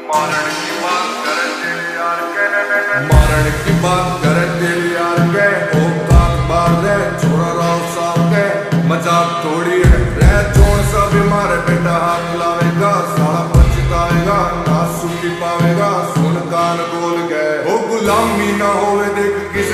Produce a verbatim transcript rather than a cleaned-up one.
मारण की बात करे तेरे यार के, मारण की बात करे तेरे यार के, औकात मार दे छोरा राव साहब के, मजाक थोड़ी है रह जोन सा भी मारे बेटा हाथ लावेगा, साला पछताएगा ना सुखी पावेगा, सुन कान बोल गए ओ गुलामी ना होवे देख किस